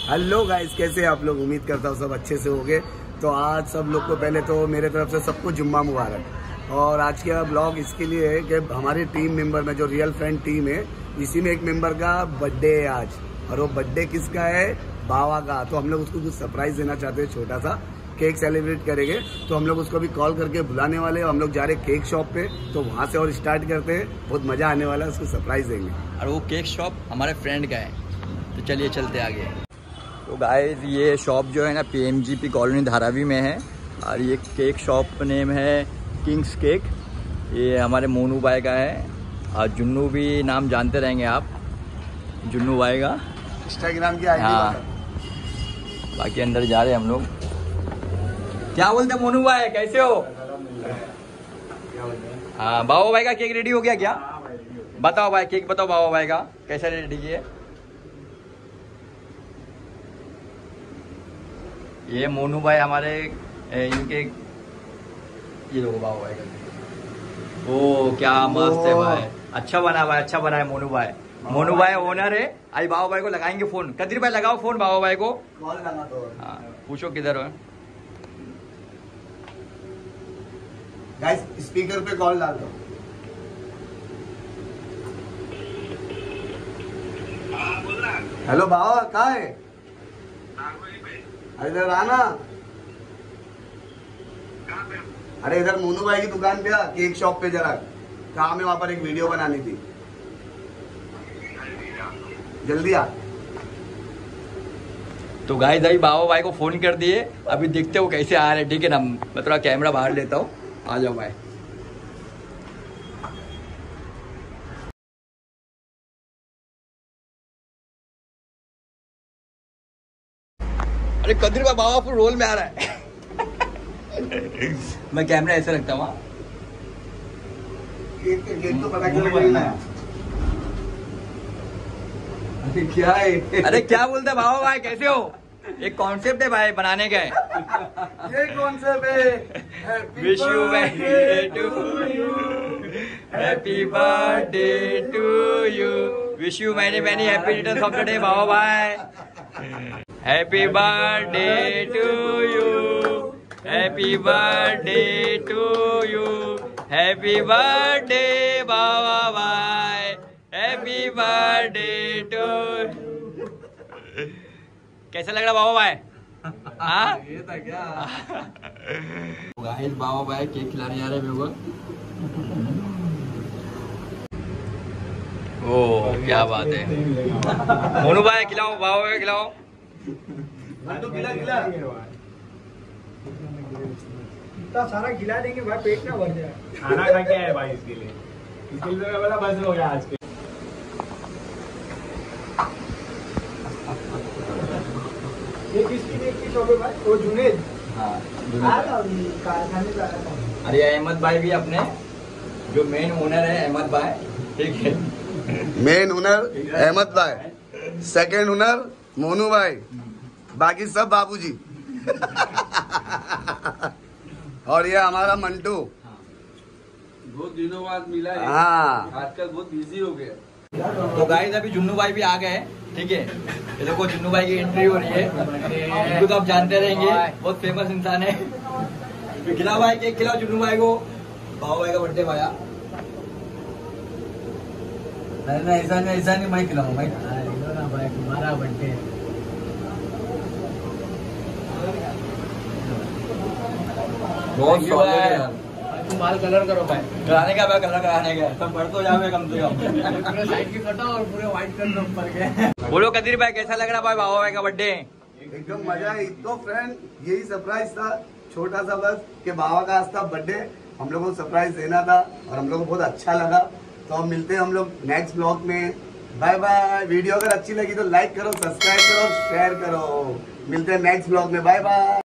Hello guys, कैसे आप लोग? उम्मीद करता हूँ सब अच्छे से होंगे। तो आज सब लोग को पहले तो मेरे तरफ से सबको जुम्मा मुबारक। और आज का ब्लॉग इसके लिए है कि हमारी टीम मेंबर में जो रियल फ्रेंड टीम है, इसी में एक मेंबर का बर्थडे है आज। और वो बर्थडे किसका है? बावा का। तो हम लोग उसको कुछ सरप्राइज देना चाहते हैं, छोटा सा केक सेलिब्रेट करेंगे। तो हम लोग उसको भी कॉल करके बुलाने वाले हैं। हम लोग जा रहे हैं केक शॉप पे, तो वहाँ से और स्टार्ट करते हैं। बहुत मजा आने वाला है, उसको सरप्राइज देंगे। और वो केक शॉप हमारे फ्रेंड का है, तो चलिए चलते आगे। तो गाइस, ये शॉप जो है ना PMGP कॉलोनी धारावी में है। और ये केक शॉप नेम है किंग्स केक। ये हमारे मोनू भाई का है। और जुन्नू भी नाम जानते रहेंगे आप, जुन्नू भाई का इंस्टाग्राम की आईडी। हाँ, बाकी अंदर जा रहे हैं हम लोग। क्या बोलते हैं मोनू भाई, कैसे हो? हाँ, बाबा भाई का केक रेडी हो गया क्या? बताओ भाई, केक बताओ बाबा भाई का कैसा रेडी किए। ये मोनू भाई हमारे इनके, ये लोगों बाबा भाई का। ओ क्या मस्त है भाई, अच्छा बना भाई, अच्छा बना है मोनू भाई। मोनू भाई ओनर है। आई बाबा भाई को लगाएंगे फोन। कदीर भाई लगाओ फोन बाबा भाई को। कॉल लगा दो। हाँ, पूछो किधर हो। गाइस, स्पीकर पे कॉल डाल दो। हेलो बाबा, कहाँ है? अरे इधर आना। अरे इधर मोनू भाई की दुकान पे आ, केक शॉप पे जरा काम है, वहां पर एक वीडियो बनानी थी। जल्दी आ। तो गाइस अभी बाबा भाई को फोन कर दिए, अभी देखते हो कैसे आ रहे। ठीक है ना, मैं थोड़ा कैमरा बाहर लेता हूँ, आ जाओ भाई। अरे कदीर भाई, बाबा फुल रोल में आ रहा है। मैं कैमरा ऐसे रखता हूँ। केक तो पता क्यों नहीं है? अरे क्या है? अरे क्या बोलते हैं बाबा भाई, कैसे हो? एक कॉन्सेप्ट है भाई बनाने का है। ये कॉन्सेप्ट है। Wish you birthday to you, happy birthday to you, wish you many many happy returns of the day बाबा भाई। Happy birthday to you, happy birthday to you, happy birthday बाबा भाई, हैप्पी बर्थडे टू। कैसा लग रहा बाबा भाई? हाँ, ये था क्या? गाइस, बाबा भाई केक खिलाने जा रहे हैं मेरे को। ओ क्या बात है। मोनू भाई खिलाओ, बाबा भाई खिलाओ। तो खिला खिला। इतना सारा खिला देंगे भाई, पेट ना भर जाए। खाना खा के आए भाई, इसके लिए मैं बोला बस हो गया आज के। ये किसकी शॉप है भाई? वो जुनेद। हाँ, कारखाने पे आया था। अरे अहमद भाई भी अपने जो मेन ओनर है, अहमद भाई। ठीक है, मेन ओनर अहमद भाई, सेकंड ओनर मोनू भाई, बाकी सब बाबूजी। और ये हमारा मंटू, बहुत दिनों बाद मिला है। हाँ, आजकल बहुत बिजी हो गया। तो गाइस अभी जुन्नू भाई भी आ गए। ठीक है, ये देखो जुन्नू भाई की एंट्री हो रही है। इनको तो आप जानते रहेंगे, बहुत फेमस इंसान है। खिलाओ भाई केक, खिलाओ जुन्नू भाई को। बाबा भाई का बर्थडे भाया। नहीं ऐसा नहीं, मैं खिलाऊं भाई। भाई तुम्हारा बर्थडे। बहुत सॉलिड है यार। तुम बाल कलर करो भाई। कराने का भाई, कलर कराने का सब बढ़ तो जावे कम से कम। पूरे साइड की कटो और पूरे व्हाइट कर दो ऊपर के। बोलो कदीर भाई, कैसा लग रहा भाई बाबा भाई का बर्थडे? एकदम मजा है। तो फ्रेंड, यही सरप्राइज था, छोटा सा बस, कि बाबा का आज था बर्थडे। हम लोगों को सरप्राइज देना था और हम लोग को बहुत अच्छा लगा। तो हम मिलते हैं हम लोग नेक्स्ट ब्लॉग में। Bye bye. वीडियो अगर अच्छी लगी तो लाइक करो, सब्सक्राइब करो, शेयर करो। मिलते हैं नेक्स्ट ब्लॉग में। Bye bye.